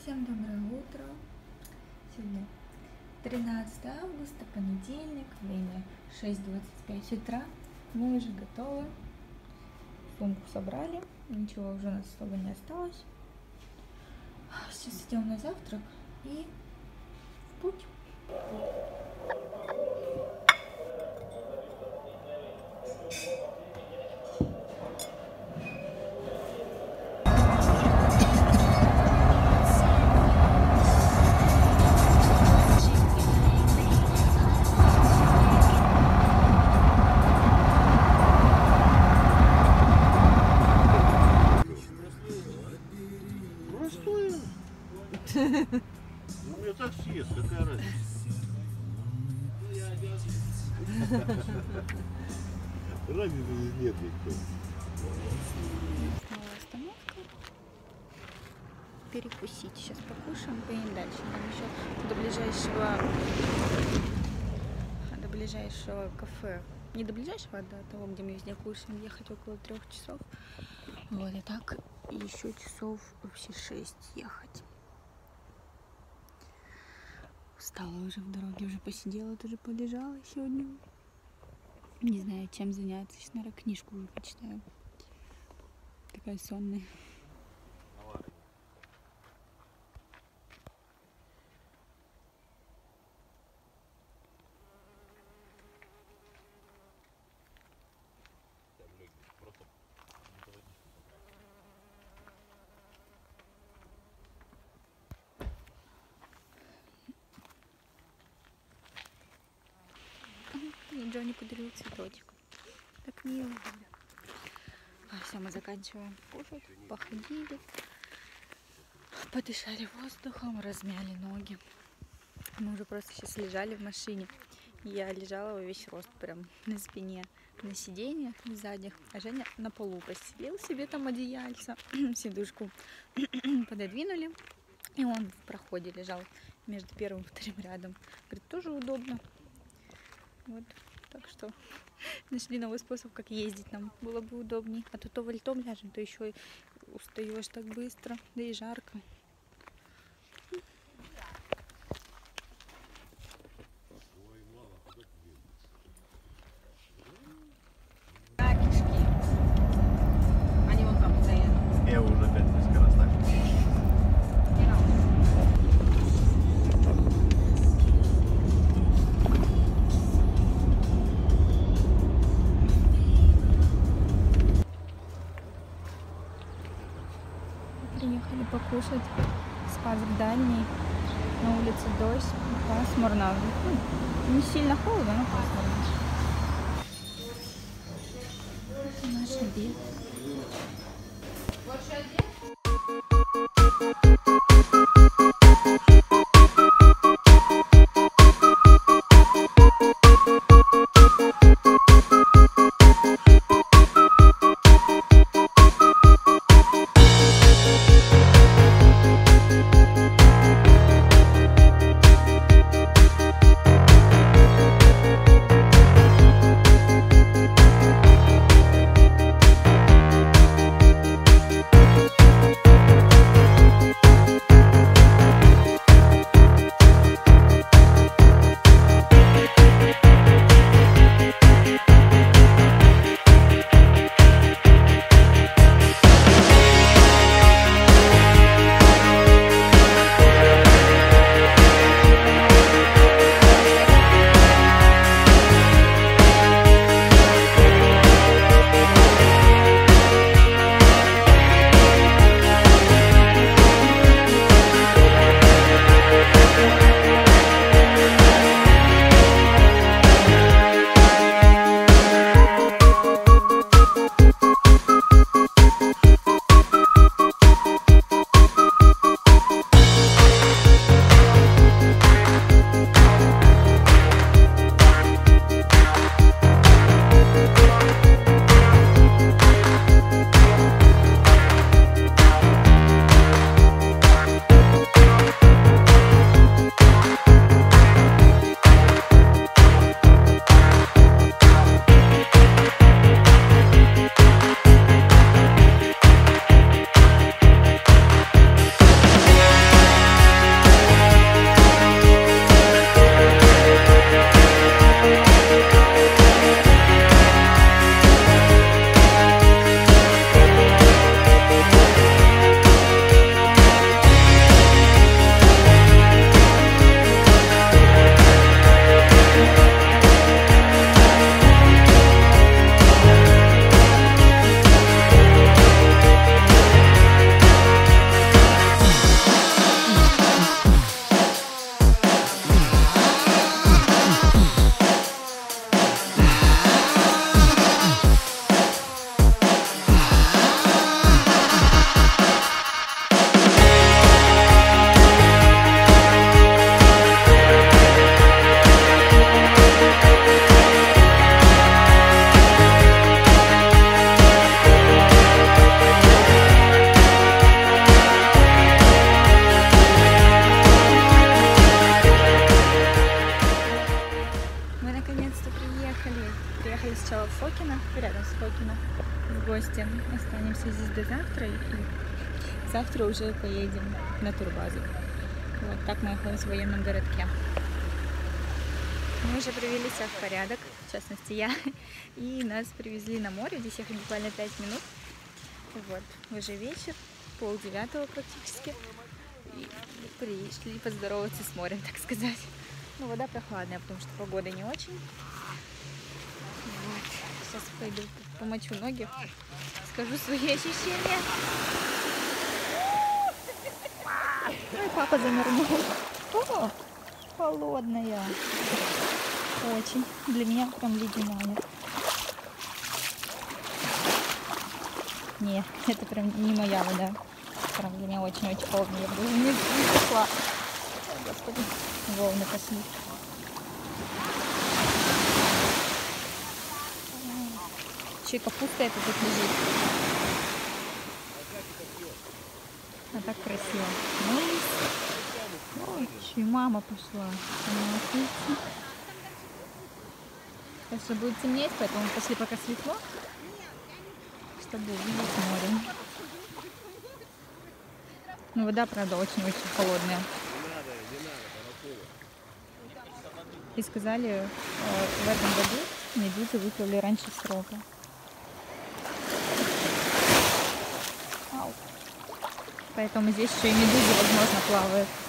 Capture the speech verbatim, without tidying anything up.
Всем доброе утро. Сегодня тринадцатое августа, понедельник, время шесть двадцать пять утра. Мы уже готовы. Сумку собрали, ничего уже у нас особо не осталось. Сейчас идем на завтрак и в путь. Ну, у меня так съест, какая разница? Разницы нет никакой. Снова остановка. Перекусить. Сейчас покушаем, поедем дальше. Нам еще до ближайшего до ближайшего кафе. Не до ближайшего, а до того, где мы везде кушаем, ехать около трех часов. Вот, и так еще часов вообще шесть ехать. Устала уже в дороге, уже посидела, тоже полежала сегодня. Не знаю, чем заняться. Сейчас, наверное, книжку уже почитаю. Такая сонная. И Джонни подарил цветочек. Так мило. А, все, мы заканчиваем кушать. Походили. Подышали воздухом, размяли ноги. Мы уже просто сейчас лежали в машине. Я лежала во весь рост прям на спине, на сиденьях сзади. А Женя на полу постелил себе там одеяльце. Сидушку пододвинули. И он в проходе лежал между первым и вторым рядом. Говорит, тоже удобно. Вот, так что нашли новый способ, как ездить нам было бы удобнее. А то то вальтом ляжем, то еще и устаешь так быстро, да и жарко. Они вон там стоят. Я уже опять несколько раз так. Приехали покушать. Спаск дальний. На улице дождь. Пасмурно. Ну, не сильно холодно, но пасмурно. Наш обед. остаемся здесь до завтра. И завтра уже поедем на турбазу. Вот так мы находимся в военном городке. Мы уже привели себя в порядок, в частности я. И нас привезли на море. Здесь ехать буквально пять минут. Вот, уже вечер, полдевятого практически. И пришли поздороваться с морем, так сказать. Ну, вода прохладная, потому что погода не очень. Вот. Сейчас пойду помочу ноги, скажу свои ощущения. Ой, папа занырнул. О, холодная. Очень. Для меня прям ледяная. Не, это прям не моя вода. Прям для меня очень-очень холодно. Я бы даже не пошла. О, Господи, волны пошли. Еще и капуста эта тут лежит. А так красиво. Ой, еще и мама пошла. Сейчас будет темнеть, поэтому пошли пока светло, чтобы увидеть море. Но вода, правда, очень-очень холодная. И сказали, в этом году медузы выплыли раньше срока. Поэтому здесь еще и медузы, возможно, плавают.